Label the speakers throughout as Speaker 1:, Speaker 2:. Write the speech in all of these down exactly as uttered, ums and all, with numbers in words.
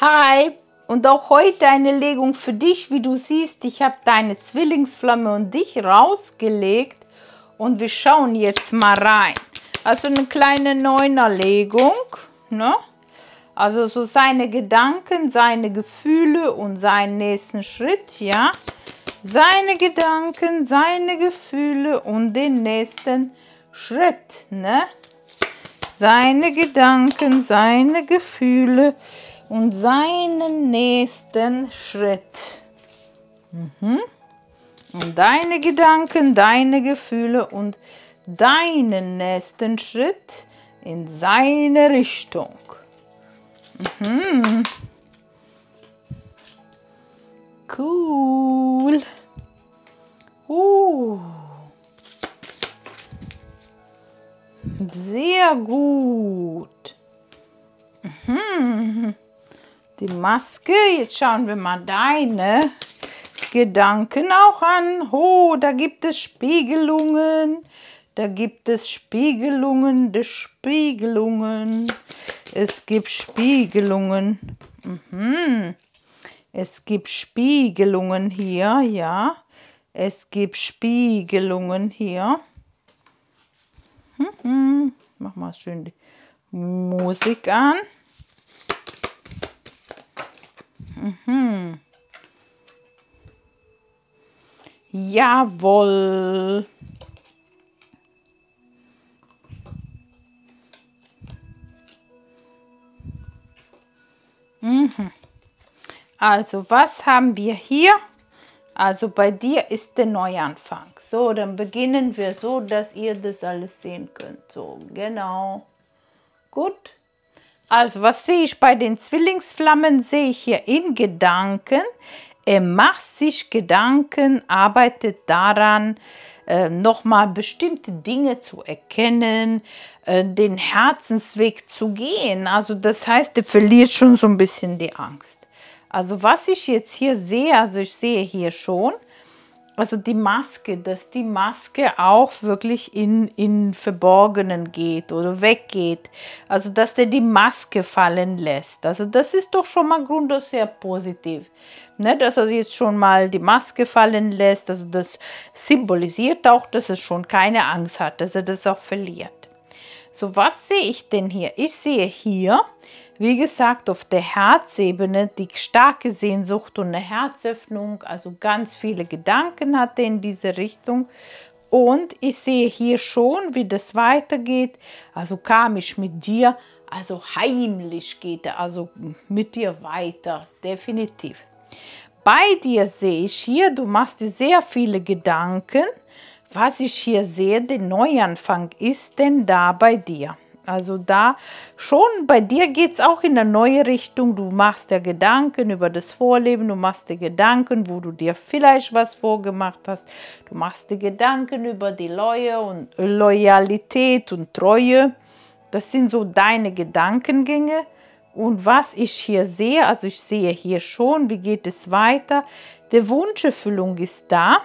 Speaker 1: Hi, und auch heute eine Legung für dich. Wie du siehst, ich habe deine Zwillingsflamme und dich rausgelegt und wir schauen jetzt mal rein. Also eine kleine Neunerlegung, ne? Also so seine Gedanken, seine Gefühle und seinen nächsten Schritt, ja? Seine Gedanken, seine Gefühle und den nächsten Schritt, ne? Seine Gedanken, seine Gefühle und seinen nächsten Schritt. Mhm. Und deine Gedanken, deine Gefühle und deinen nächsten Schritt in seine Richtung. Mhm. Cool. Uh. Sehr gut. Mhm. Die Maske, jetzt schauen wir mal deine Gedanken auch an. Oh, da gibt es Spiegelungen. Da gibt es Spiegelungen des Spiegelungen. Es gibt Spiegelungen. Mhm. Es gibt Spiegelungen hier, ja. Es gibt Spiegelungen hier. Mhm. Mach mal schön die Musik an. Mhm. Jawohl. Mhm. Also, was haben wir hier? Also, bei dir ist der Neuanfang. So, dann beginnen wir so, dass ihr das alles sehen könnt. So, genau. Gut. Also, was sehe ich bei den Zwillingsflammen? Sehe ich hier in Gedanken. Er macht sich Gedanken, arbeitet daran, äh, nochmal bestimmte Dinge zu erkennen, äh, den Herzensweg zu gehen. Also das heißt, er verliert schon so ein bisschen die Angst. Also was ich jetzt hier sehe, also ich sehe hier schon, also die Maske, dass die Maske auch wirklich in, in Verborgenen geht oder weggeht. Also dass der die Maske fallen lässt. Also das ist doch schon mal grundsätzlich sehr positiv. Ne, dass er jetzt schon mal die Maske fallen lässt. Also das symbolisiert auch, dass er schon keine Angst hat, dass er das auch verliert. So, was sehe ich denn hier? Ich sehe hier, wie gesagt, auf der Herzebene die starke Sehnsucht und eine Herzöffnung, also ganz viele Gedanken hat er in diese Richtung. Und ich sehe hier schon, wie das weitergeht, also karmisch mit dir, also heimlich geht er, also mit dir weiter, definitiv. Bei dir sehe ich hier, du machst dir sehr viele Gedanken. Was ich hier sehe, der Neuanfang ist denn da bei dir. Also da schon bei dir geht es auch in eine neue Richtung. Du machst dir Gedanken über das Vorleben, du machst dir Gedanken, wo du dir vielleicht was vorgemacht hast. Du machst dir Gedanken über die Leue und Loyalität und Treue. Das sind so deine Gedankengänge. Und was ich hier sehe, also ich sehe hier schon, wie geht es weiter. Die Wunscherfüllung ist da.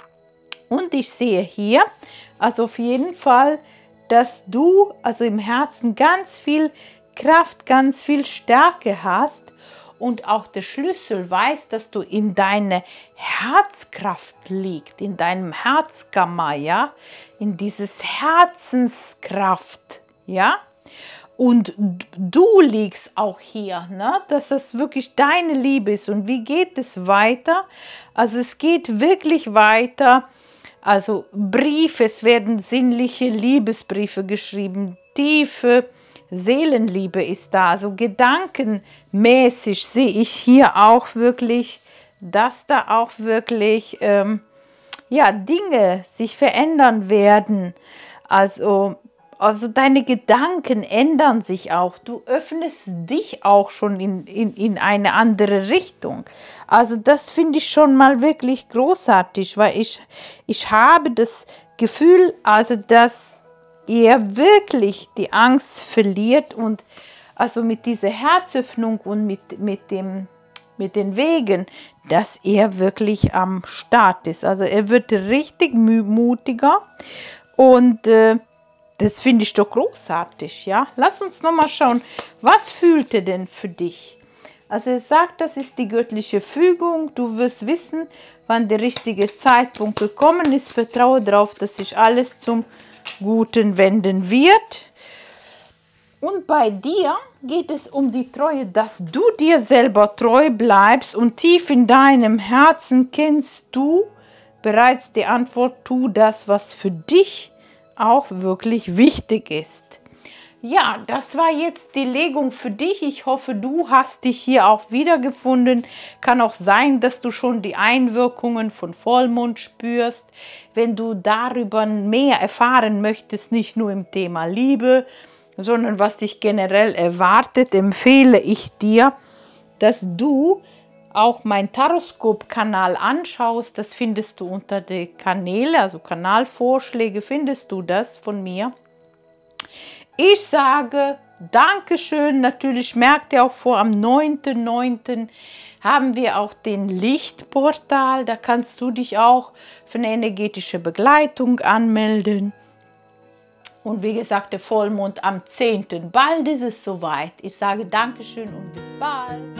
Speaker 1: Und ich sehe hier, also auf jeden Fall, dass du also im Herzen ganz viel Kraft, ganz viel Stärke hast und auch der Schlüssel weiß, dass du in deiner Herzkraft liegt, in deinem Herzkammer, ja, in dieses Herzenskraft, ja. Und du liegst auch hier, ne? Dass das wirklich deine Liebe ist. Und wie geht es weiter? Also es geht wirklich weiter. Also Briefe, es werden sinnliche Liebesbriefe geschrieben. Tiefe Seelenliebe ist da. Also gedankenmäßig sehe ich hier auch wirklich, dass da auch wirklich ähm, ja, Dinge sich verändern werden. Also Also deine Gedanken ändern sich auch. Du öffnest dich auch schon in, in, in eine andere Richtung. Also das finde ich schon mal wirklich großartig, weil ich, ich habe das Gefühl, also dass er wirklich die Angst verliert und also mit dieser Herzöffnung und mit, mit, dem, mit den Wegen, dass er wirklich am Start ist. Also er wird richtig mutiger und äh, das finde ich doch großartig, ja. Lass uns noch mal schauen, was fühlt er denn für dich? Also es sagt, das ist die göttliche Fügung. Du wirst wissen, wann der richtige Zeitpunkt gekommen ist. Vertraue darauf, dass sich alles zum Guten wenden wird. Und bei dir geht es um die Treue, dass du dir selber treu bleibst und tief in deinem Herzen kennst du bereits die Antwort, tu das, was für dich auch wirklich wichtig ist. Ja, das war jetzt die Legung für dich. Ich hoffe, du hast dich hier auch wiedergefunden. Kann auch sein, dass du schon die Einwirkungen von Vollmond spürst. Wenn du darüber mehr erfahren möchtest, nicht nur im Thema Liebe, sondern was dich generell erwartet, empfehle ich dir, dass du auch meinen Taroskop-Kanal anschaust. Das findest du unter den Kanälen, also Kanalvorschläge findest du das von mir. Ich sage Dankeschön. Natürlich merkt ihr auch vor, am neunten neunten haben wir auch den Lichtportal. Da kannst du dich auch für eine energetische Begleitung anmelden. Und wie gesagt, der Vollmond am zehnten Bald ist es soweit. Ich sage Dankeschön und bis bald.